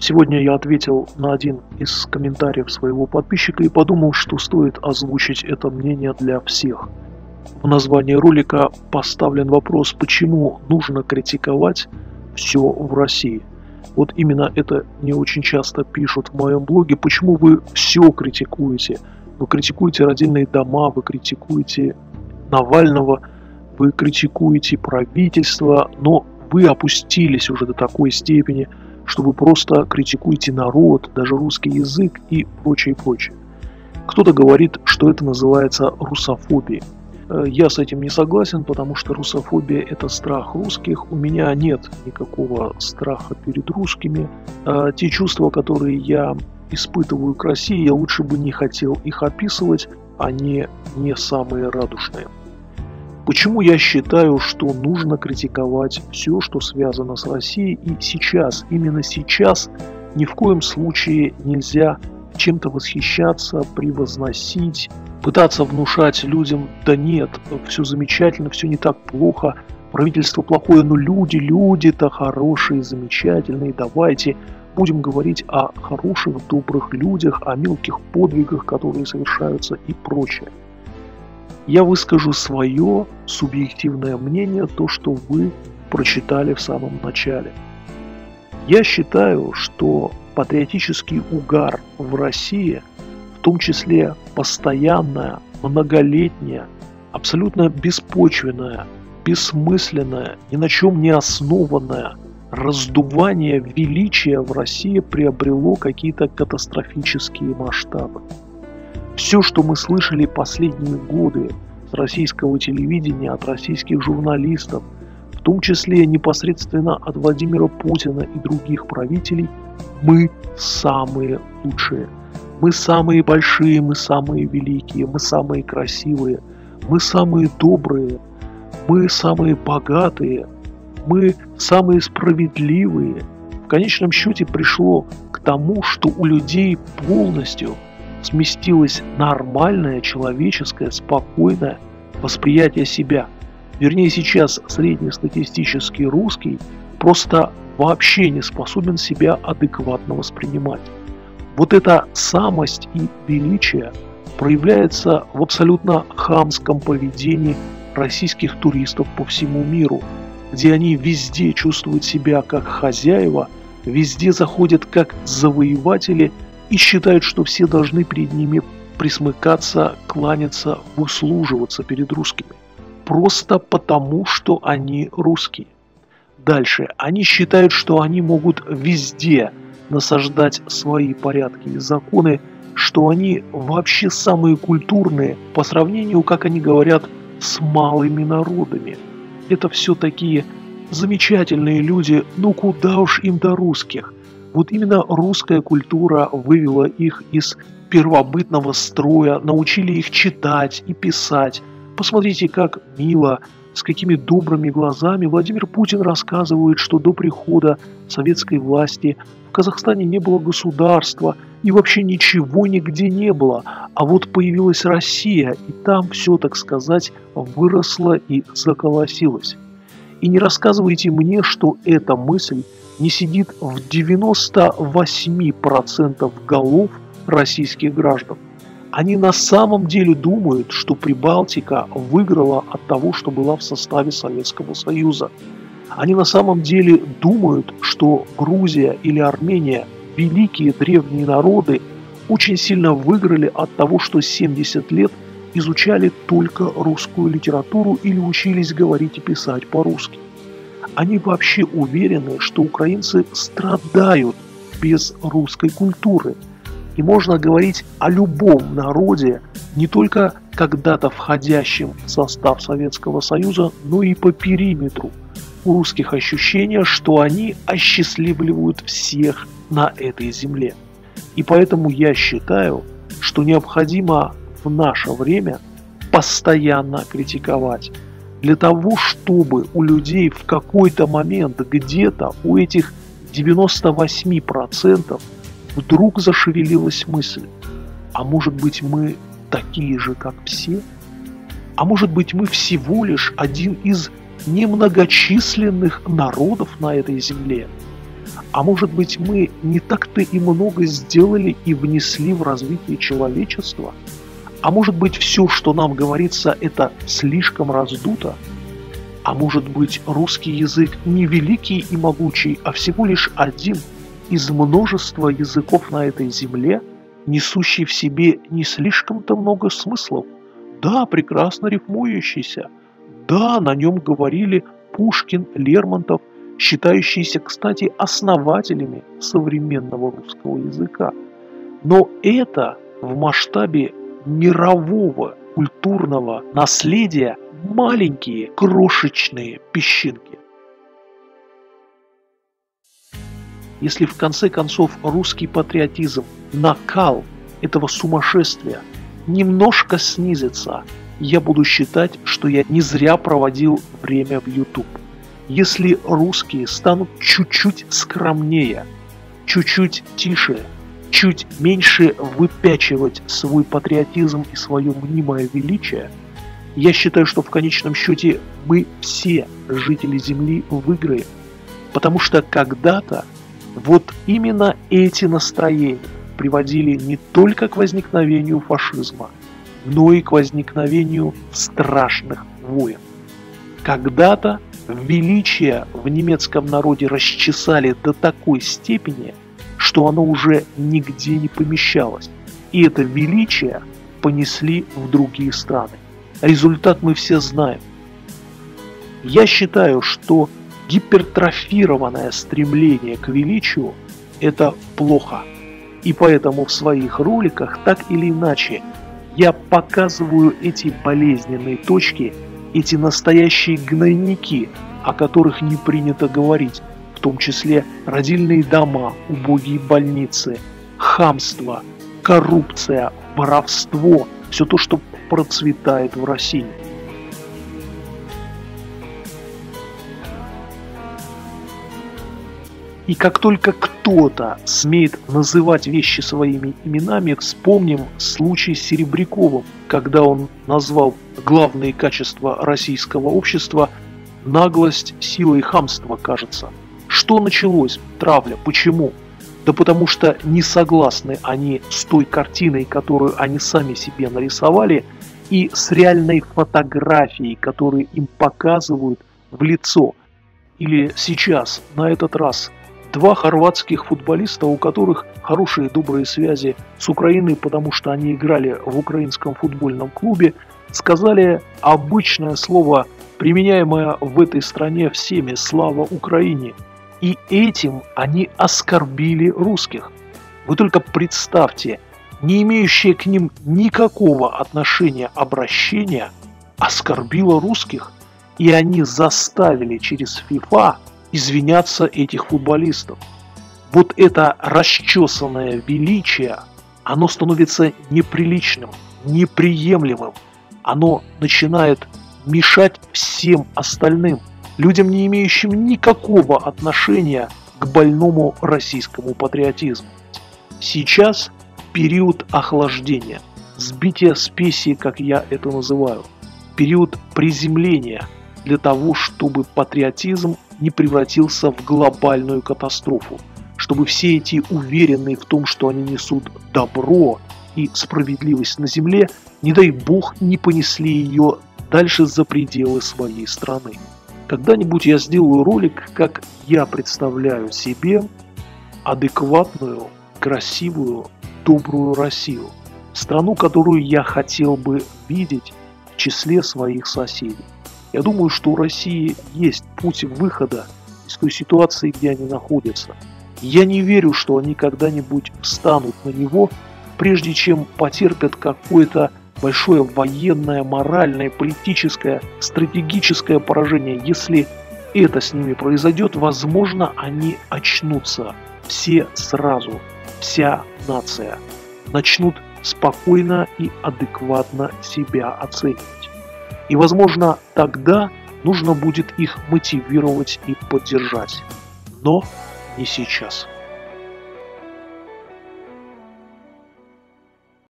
Сегодня я ответил на один из комментариев своего подписчика и подумал, что стоит озвучить это мнение для всех. В названии ролика поставлен вопрос, почему нужно критиковать все в России. Вот именно это не очень часто пишут в моем блоге, почему вы все критикуете. Вы критикуете родильные дома, вы критикуете Навального, вы критикуете правительство, но вы опустились уже до такой степени, что вы просто критикуете народ, даже русский язык и прочее, прочее. Кто-то говорит, что это называется русофобией. Я с этим не согласен, потому что русофобия – это страх русских. У меня нет никакого страха перед русскими. Те чувства, которые я испытываю к России, я лучше бы не хотел их описывать, они не самые радужные. Почему я считаю, что нужно критиковать все, что связано с Россией, и сейчас, именно сейчас, ни в коем случае нельзя чем-то восхищаться, превозносить, пытаться внушать людям, да нет, все замечательно, все не так плохо, правительство плохое, но люди-то хорошие, замечательные, давайте будем говорить о хороших, добрых людях, о мелких подвигах, которые совершаются и прочее. Я выскажу свое субъективное мнение, то, что вы прочитали в самом начале. Я считаю, что патриотический угар в России, в том числе постоянная, многолетняя, абсолютно беспочвенная, бессмысленная, ни на чем не основанное раздувание величия в России приобрело какие-то катастрофические масштабы. Все, что мы слышали последние годы с российского телевидения, от российских журналистов, в том числе непосредственно от Владимира Путина и других правителей, мы самые лучшие, мы самые большие, мы самые великие, мы самые красивые, мы самые добрые, мы самые богатые, мы самые справедливые. В конечном счете пришло к тому, что у людей полностью сместилось нормальное, человеческое, спокойное восприятие себя. Вернее, сейчас среднестатистический русский просто вообще не способен себя адекватно воспринимать. Вот эта самость и величие проявляется в абсолютно хамском поведении российских туристов по всему миру, где они везде чувствуют себя как хозяева, везде заходят как завоеватели и считают, что все должны перед ними присмыкаться, кланяться, выслуживаться перед русскими. Просто потому, что они русские. Дальше. Они считают, что они могут везде насаждать свои порядки и законы, что они вообще самые культурные по сравнению, как они говорят, с малыми народами. Это все такие замечательные люди, ну куда уж им до русских. Вот именно русская культура вывела их из первобытного строя, научили их читать и писать. Посмотрите, как мило, с какими добрыми глазами Владимир Путин рассказывает, что до прихода советской власти в Казахстане не было государства и вообще ничего нигде не было. А вот появилась Россия, и там все, так сказать, выросло и заколосилось. И не рассказывайте мне, что эта мысль не сидит в 98% голов российских граждан. Они на самом деле думают, что Прибалтика выиграла от того, что была в составе Советского Союза. Они на самом деле думают, что Грузия или Армения, великие древние народы, очень сильно выиграли от того, что 70 лет изучали только русскую литературу или учились говорить и писать по-русски. Они вообще уверены, что украинцы страдают без русской культуры. И можно говорить о любом народе, не только когда-то входящем в состав Советского Союза, но и по периметру. У русских ощущение, что они осчастливливают всех на этой земле. И поэтому я считаю, что необходимо в наше время постоянно критиковать. Для того, чтобы у людей в какой-то момент где-то у этих 98% вдруг зашевелилась мысль: а может быть мы такие же, как все? А может быть мы всего лишь один из немногочисленных народов на этой земле? А может быть, мы не так-то и много сделали и внесли в развитие человечества? А может быть, все, что нам говорится, это слишком раздуто? А может быть, русский язык не великий и могучий, а всего лишь один из множества языков на этой земле, несущий в себе не слишком-то много смыслов? Да, прекрасно рифмующийся. Да, на нем говорили Пушкин, Лермонтов, считающиеся, кстати, основателями современного русского языка. Но это в масштабе мирового культурного наследия маленькие крошечные песчинки. Если в конце концов русский патриотизм, накал этого сумасшествия немножко снизится, я буду считать, что я не зря проводил время в YouTube. Если русские станут чуть-чуть скромнее, чуть-чуть тише, чуть меньше выпячивать свой патриотизм и свое мнимое величие, я считаю, что в конечном счете мы все, жители Земли, выиграем. Потому что когда-то вот именно эти настроения приводили не только к возникновению фашизма, но и к возникновению страшных войн. Когда-то величие в немецком народе расчесали до такой степени, что оно уже нигде не помещалось. И это величие понесли в другие страны. Результат мы все знаем. Я считаю, что гипертрофированное стремление к величию – это плохо. И поэтому в своих роликах так или иначе я показываю эти болезненные точки, эти настоящие гнойники, о которых не принято говорить, в том числе родильные дома, убогие больницы, хамство, коррупция, воровство, все то, что процветает в России. И как только кто-то смеет называть вещи своими именами, вспомним случай с Серебряковым, когда он назвал главные качества российского общества наглость, сила и хамство, кажется. Что началось? Травля. Почему? Да потому что не согласны они с той картиной, которую они сами себе нарисовали, и с реальной фотографией, которую им показывают в лицо. Или сейчас, на этот раз, два хорватских футболиста, у которых хорошие добрые связи с Украиной, потому что они играли в украинском футбольном клубе, сказали обычное слово, применяемое в этой стране всеми: «Слава Украине!». И этим они оскорбили русских. Вы только представьте, не имеющее к ним никакого отношения обращение оскорбило русских, и они заставили через ФИФА извиняться этих футболистов. Вот это расчесанное величие, оно становится неприличным, неприемлемым. Оно начинает мешать всем остальным, людям, не имеющим никакого отношения к больному российскому патриотизму. Сейчас период охлаждения, сбития спеси, как я это называю, период приземления для того, чтобы патриотизм не превратился в глобальную катастрофу, чтобы все эти уверенные в том, что они несут добро и справедливость на земле, не дай бог, не понесли ее дальше за пределы своей страны. Когда-нибудь я сделаю ролик, как я представляю себе адекватную, красивую, добрую Россию, страну, которую я хотел бы видеть в числе своих соседей. Я думаю, что у России есть путь выхода из той ситуации, где они находятся. Я не верю, что они когда-нибудь встанут на него, прежде чем потерпят какое-то большое военное, моральное, политическое, стратегическое поражение. Если это с ними произойдет, возможно, они очнутся все сразу, вся нация, начнут спокойно и адекватно себя оценивать. И, возможно, тогда нужно будет их мотивировать и поддержать. Но не сейчас.